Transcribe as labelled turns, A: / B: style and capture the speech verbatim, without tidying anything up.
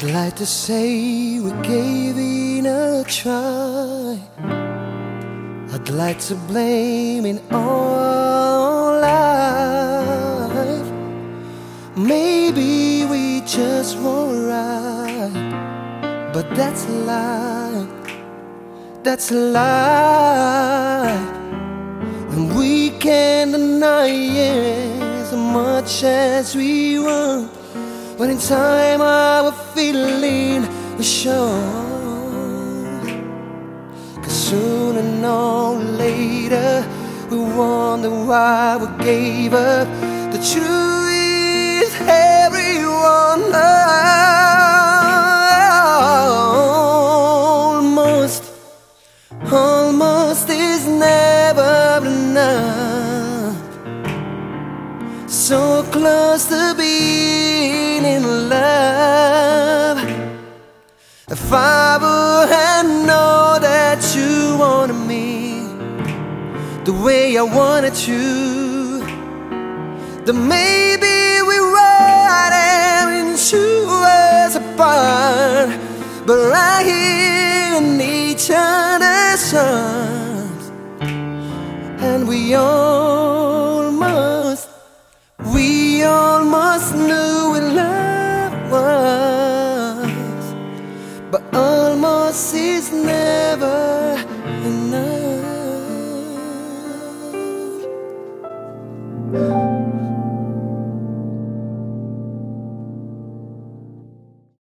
A: I'd like to say we gave it a try. I'd like to blame it all life. Maybe we just weren't right, but that's a lie, that's a lie. And we can't deny it as much as we want, but in time our feeling will show. Cause sooner or later we wonder why we gave up. The truth is everyone almost, almost is never enough. So close to being in love. If I would have known that you wanted me the way I wanted you, then maybe we wouldn't two us apart, but right here in each other's arms. And we almost, we almost knew